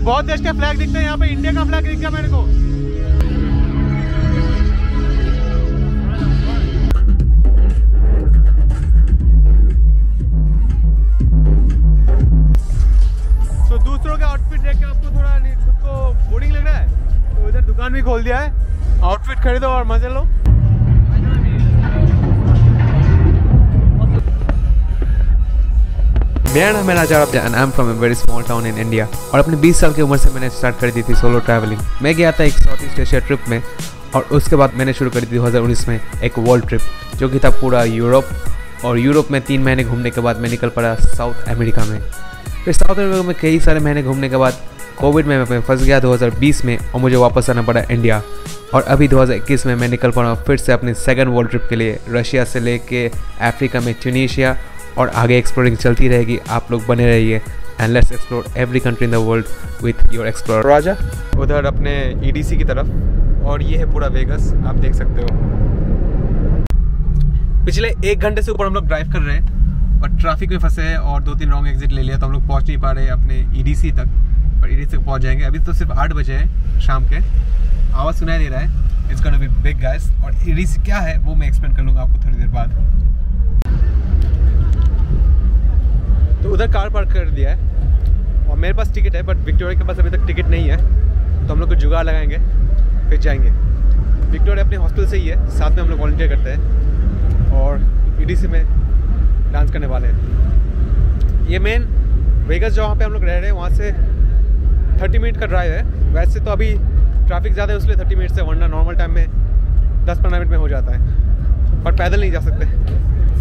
बहुत देश के फ्लैग दिखते हैं यहाँ पे, इंडिया का फ्लैग दिख गया मेरे को। तो दूसरों के आउटफिट देख के आपको थोड़ा खुद को बोरिंग लग रहा है, तो इधर दुकान भी खोल दिया है, आउटफिट खरीदो और मजे लो। मेरा नाम है Raja and I am from a very small town in India. और अपने 20 साल की उम्र से मैंने स्टार्ट कर दी थी सोलो ट्रैवलिंग। मैं गया था एक साउथ ईस्ट एशिया ट्रिप में, और उसके बाद मैंने शुरू कर दी 2019 में एक वर्ल्ड ट्रिप, जो कि था पूरा यूरोप। और यूरोप में 3 महीने घूमने के बाद मैं निकल पड़ा साउथ अमेरिका में। फिर साउथ अमेरिका में कई सारे महीने घूमने के बाद कोविड में मैं फंस गया 2020 में, और मुझे वापस आना पड़ा इंडिया। और अभी 2021 में मैं निकल पड़ा फिर से अपनी सेकंड वर्ल्ड ट्रिप के लिए, रशिया से लेके अफ्रीका में ट्यूनीशिया, और आगे एक्सप्लोरिंग चलती रहेगी। आप लोग बने रहिए and let's explore every country in the world with your explorer Raja. उधर अपने EDC की तरफ, और ये है पूरा वेगस, आप देख सकते हो। पिछले 1 घंटे से ऊपर हम लोग ड्राइव कर रहे हैं, और ट्रैफिक में फंसे हैं और 2-3 रॉन्ग एग्जिट ले लिया, तो हम लोग पहुंच नहीं पा रहे अपने EDC तक। पर EDC तक पहुंच जाएंगे। अभी तो सिर्फ 8 बजे हैं शाम के, आवाज़ सुनाई दे रहा है। It's gonna be big guys. और EDC क्या है वो मैं एक्सप्लेन कर लूँगा आपको थोड़ी देर बाद। तो उधर कार पार्क कर दिया है, और मेरे पास टिकट है, बट विक्टोरिया के पास अभी तक टिकट नहीं है, तो हम लोग कुछ जुगाड़ लगाएंगे फिर जाएंगे। विक्टोरिया अपने हॉस्टल से ही है, साथ में हम लोग वॉलंटियर करते हैं, और EDC में डांस करने वाले हैं। ये मेन वेगस जहाँ पे हम लोग रह रहे हैं वहाँ से 30 मिनट का ड्राइव है। वैसे तो अभी ट्रैफिक ज़्यादा है इसलिए 30 मिनट से, वरना नॉर्मल टाइम में 10-15 मिनट में हो जाता है, पर पैदल नहीं जा सकते।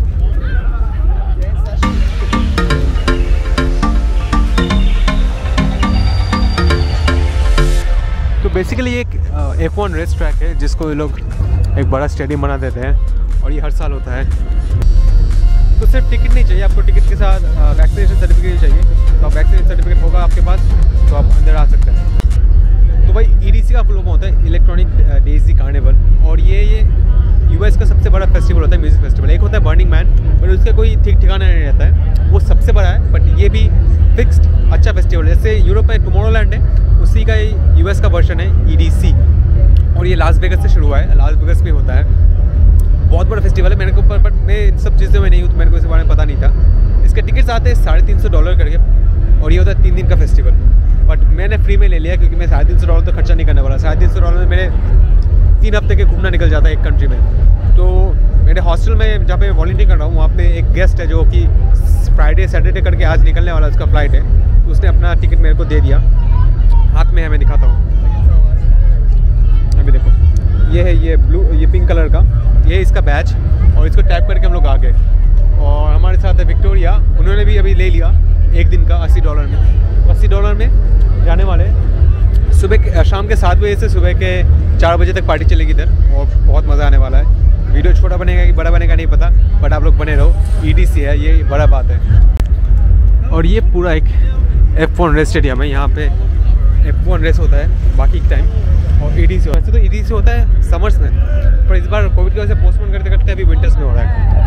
तो बेसिकली ये एक F1 रेस ट्रैक है, जिसको ये लोग एक बड़ा स्टेडियम बना देते हैं, और ये हर साल होता है। तो सिर्फ टिकट नहीं चाहिए आपको, टिकट के साथ वैक्सीनेशन सर्टिफिकेट चाहिए। तो आप वैक्सीनेशन सर्टिफिकेट होगा आपके पास तो आप अंदर आ सकते हैं। तो भाई EDC का फुल फॉर्म होता है इलेक्ट्रॉनिक डेज़ी कार्निवल, और ये US का सबसे बड़ा फेस्टिवल होता है, म्यूज़िक फेस्टिवल। एक होता है बर्निंग मैन, बट उसका कोई ठीक ठिकाना नहीं रहता है, वो सबसे बड़ा है। बट ये भी फिक्स्ड अच्छा फेस्टिवल है। जैसे यूरोप में टुमारोलैंड है, उसी का US का वर्जन है EDC, और ये लास वेगस से शुरू हुआ है। लास वेगस में होता है, बहुत बड़ा फेस्टिवल है। मेरे को बट मैं इन सब चीज़ों में नहीं हूँ, तो मेरे को इसके बारे में पता नहीं था। इसके टिकट्स आते हैं $350 करके, और ये होता है 3 दिन का फेस्टिवल। बट मैंने फ्री में ले लिया, क्योंकि मैं $350 तो खर्चा नहीं करने वाला। $350 में मेरे 3 हफ्ते के घूमना निकल जाता है एक कंट्री में। तो मेरे हॉस्टल में जहाँ पे वॉलंटियर कर रहा हूँ, वहाँ पे एक गेस्ट है जो कि फ्राइडे सैटरडे करके आज निकलने वाला, उसका फ्लाइट है, तो उसने अपना टिकट मेरे को दे दिया। हाथ में है, मैं दिखाता हूँ। अभी देखो, ये है ये ब्लू, ये पिंक कलर का, ये इसका बैच, और इसको टैप करके हम लोग आ गए। और हमारे साथ है विक्टोरिया, उन्होंने भी अभी ले लिया 1 दिन का $80 में। $80 में जाने वाले सुबह शाम के 7 बजे से सुबह के 4 बजे तक पार्टी चलेगी इधर, और बहुत मज़ा आने वाला है। वीडियो छोटा बनेगा कि बड़ा बनेगा नहीं पता, बट आप लोग बने रहो। EDC है, ये बड़ा बात है। और ये पूरा एक F1 रेस स्टेडियम है, यहाँ पे F1 रेस होता है बाकी टाइम, और EDC वैसे तो EDC होता है समर्स में, पर इस बार कोविड की वजह से पोस्टपोन करते करते अभी विंटर्स में हो रहा है।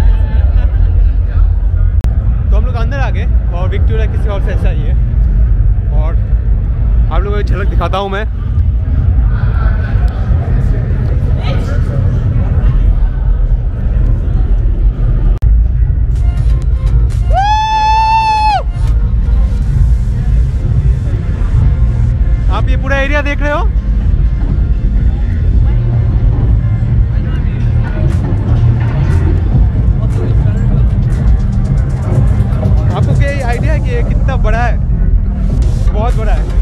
तो हम लोग अंदर आ गए, और विक्टोरिया किसी और से ऐसा ही है, और आप लोगों को झलक दिखाता हूँ मैं। आप ये पूरा एरिया देख रहे हो, आपको क्या आइडिया है कि ये कितना बड़ा है? बहुत बड़ा है।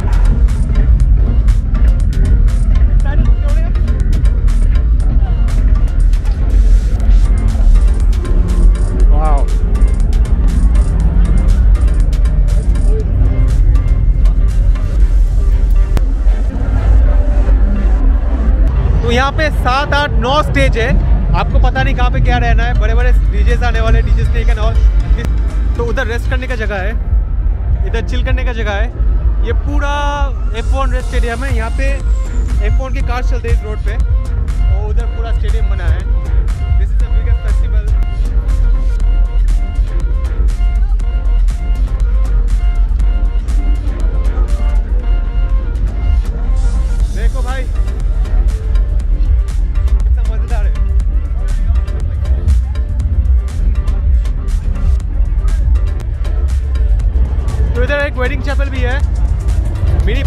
वाह, तो यहाँ पे 7, 8, 9 स्टेज है। आपको पता नहीं कहाँ पे क्या रहना है, बड़े बड़े डीजेस आने वाले, डीजे स्टेक एंड ऑल। तो उधर रेस्ट करने का जगह है, इधर चिल करने का जगह है। ये पूरा F1 रेस स्टेडियम है, यहाँ पे F1 की कार चलते हैं इस रोड पे, और उधर पूरा स्टेडियम बना है। This is the biggest festival.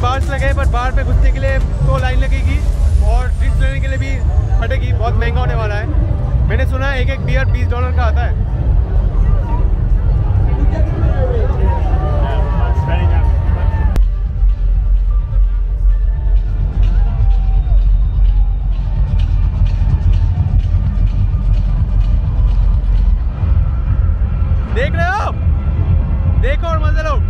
बाहर से लगे, पर बाहर पे घुसने के लिए तो लाइन लगेगी और ड्रिंक्स लेने के लिए भी फटेगी, बहुत महंगा होने वाला है। मैंने सुना है एक बियर $20 का आता है। देख रहे हो, देखो और मजे लो।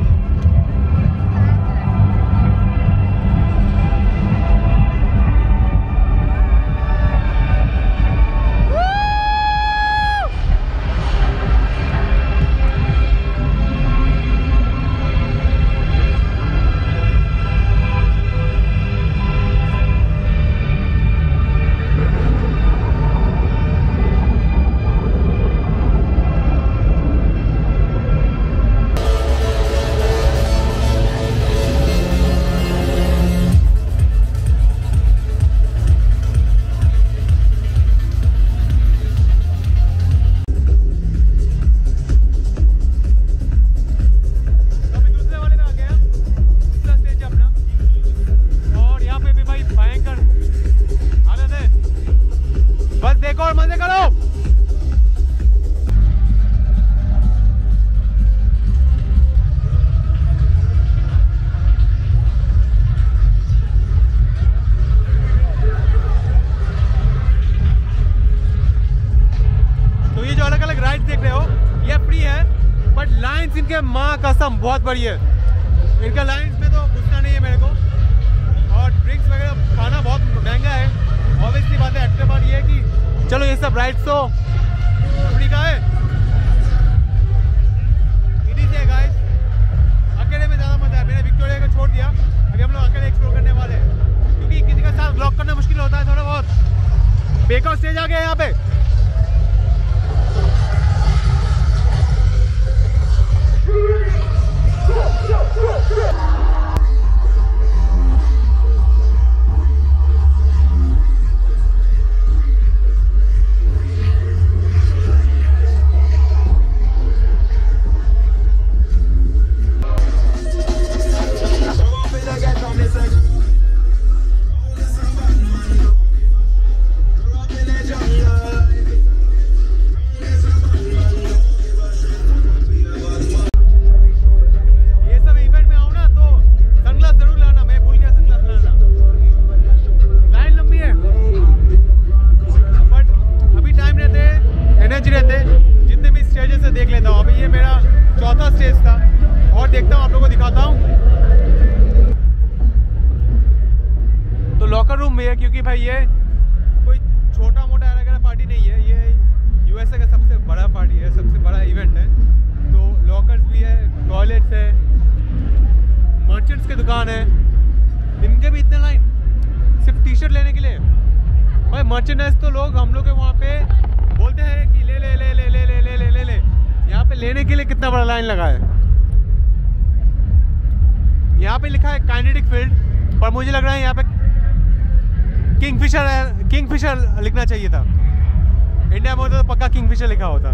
और मजे करो। तो ये जो अलग अलग राइड्स देख रहे हो ये फ्री है, बट लाइन्स इनके माँ कसम बहुत बड़ी है। इनका लाइन्स में तो घुसना नहीं है मेरे को, और ड्रिंक्स वगैरह खाना बहुत महंगा है। ऑब्वियसली बात है, एक्स्ट्रा बात ये है कि चलो ये सब राइड्स तो फ्री का है, इन्हीं से गाइस। अकेले में ज़्यादा मजा है। मैंने विक्टोरिया को छोड़ दिया, अभी हम लोग अकेले एक्सप्लोर करने वाले हैं, क्योंकि किसी का साथ ब्लॉक करना मुश्किल होता है थोड़ा बहुत। बेकआउट स्टेज आ गया यहाँ पे। देख लेता हूँ। अभी ये मेरा चौथा स्टेज था और देखता हूँ आप लोगों को दिखाता हूँ। तो लॉकर रूम में है, क्योंकि भाई ये कोई छोटा मोटा वगैरह पार्टी नहीं है, ये यूएसए का सबसे बड़ा पार्टी है, सबसे बड़ा इवेंट है। तो लॉकर्स भी है, टॉयलेट्स है, मर्चेंट्स की दुकान है। इनके भी इतने लाइन सिर्फ टी शर्ट लेने के लिए। भाई मर्चेंडाइज तो लोग हम लोग के वहाँ पे बोलते हैं कि ले ले ले ले ले ले ले ले ले ले। यहाँ पे लेने के लिए कितना बड़ा लाइन लगा है। यहाँ पे लिखा है काइनेटिक फील्ड, पर मुझे लग रहा है यहाँ पे किंगफिशर लिखना चाहिए था। इंडिया में होता तो पक्का किंगफिशर लिखा होता।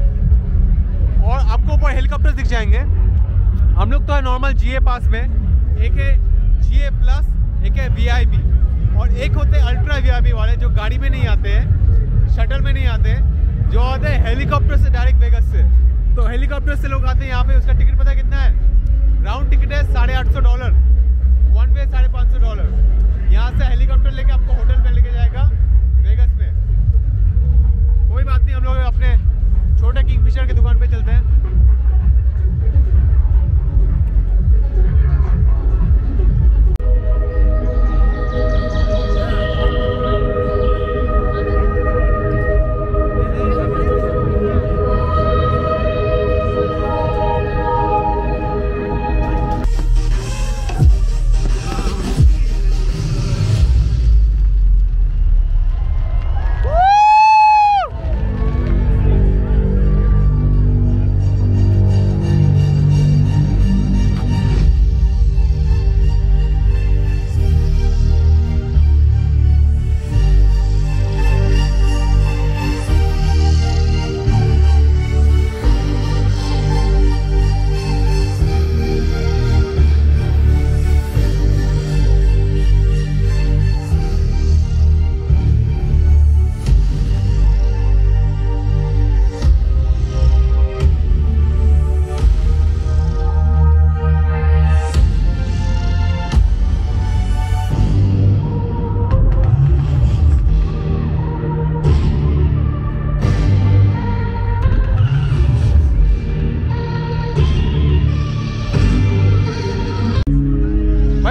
और आपको ऊपर हेलीकॉप्टर दिख जाएंगे। हम लोग तो है नॉर्मल जीए पास में, एक है जीए प्लस, एक है वीआईपी, और एक होते हैं अल्ट्रा वीआईपी वाले जो गाड़ी में नहीं आते हैं, शटल में नहीं आते हैं, जो आते हैं हेलीकॉप्टर से डायरेक्ट वेगस से। तो हेलीकॉप्टर से लोग आते हैं यहाँ पे। उसका टिकट पता है कितना है? राउंड टिकट है $850, वन वे $550। यहाँ से हेलीकॉप्टर लेके आपको होटल पे लेके जाएगा वेगस में। कोई बात नहीं, हम लोग अपने छोटे किंगफिशर की दुकान पे चलते हैं।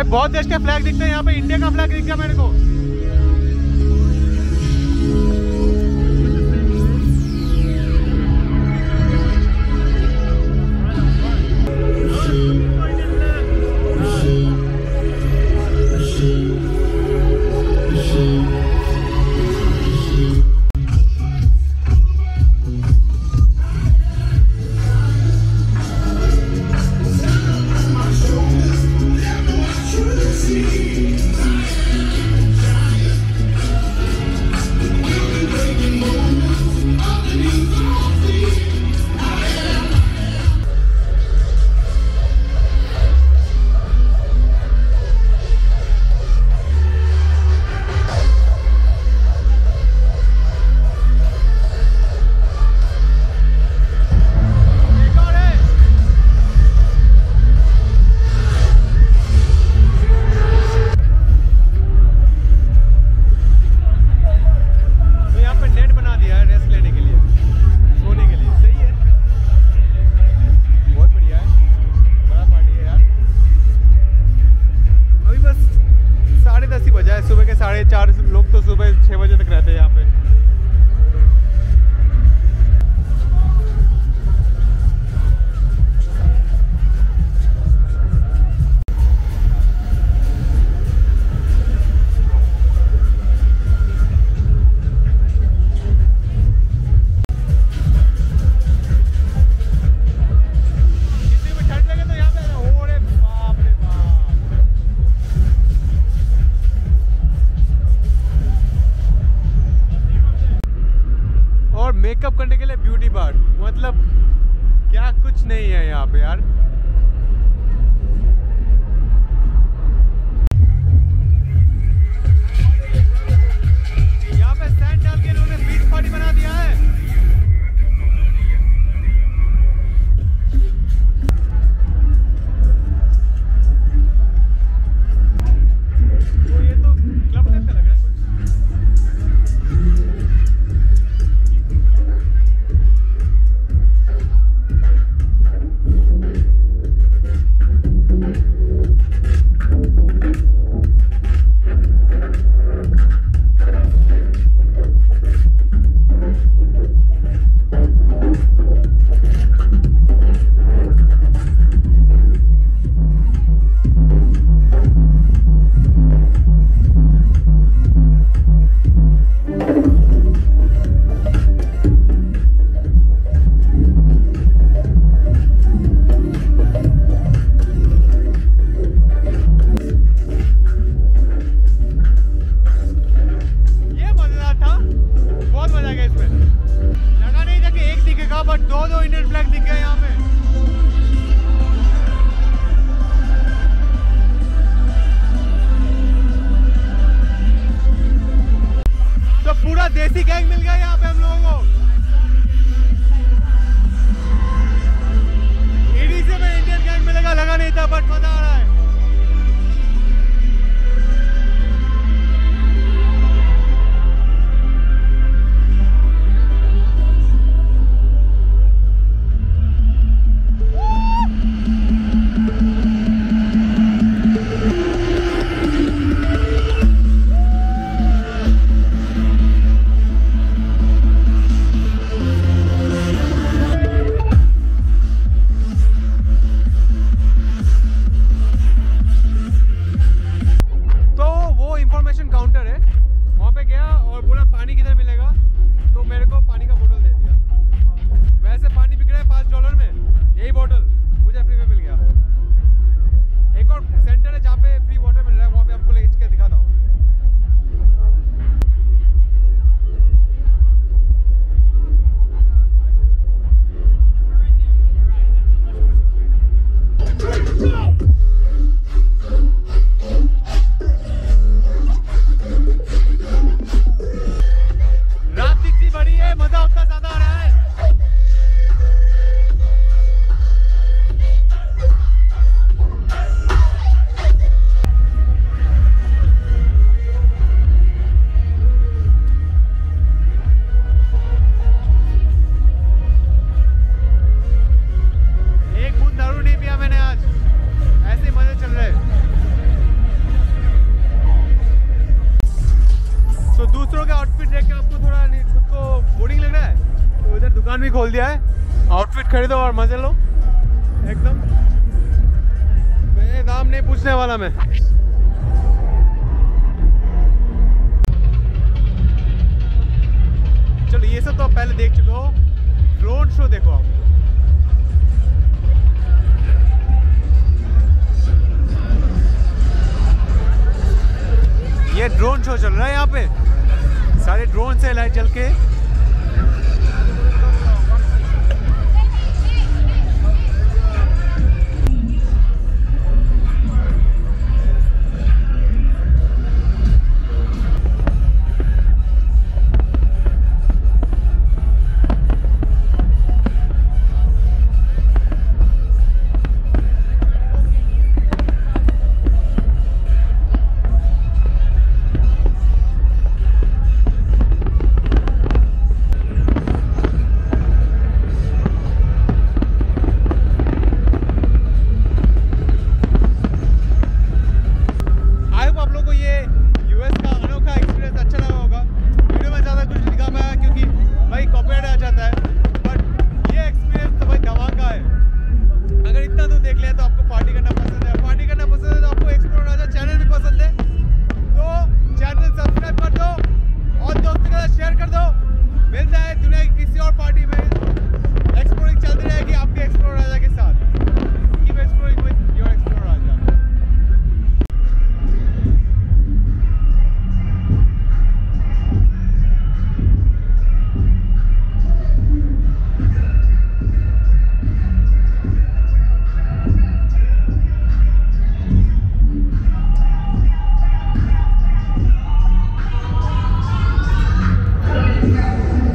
बहुत देश के फ्लैग दिखते हैं यहाँ पे, इंडिया का फ्लैग दिख गया मेरे को। सुबह के 4:30 लोग तो सुबह 6 बजे तक रहते हैं यहाँ पे। मेकअप करने के लिए ब्यूटी बार, मतलब क्या कुछ नहीं है यहाँ पे यार। यहाँ पे सैंड डाल के इन्होंने बीच पार्टी बना दिया है। तो ये तो क्लब टाइप का लग रहा है। दुकान भी खोल दिया है। आउटफिट खरीदो और मजे लो एकदम। दाम नहीं पूछने वाला मैं। चलो ये सब तो आप पहले देख चुके हो। ड्रोन शो देखो आप। ये ड्रोन शो चल रहा है यहाँ पे, सारे ड्रोन से लाइट चल के।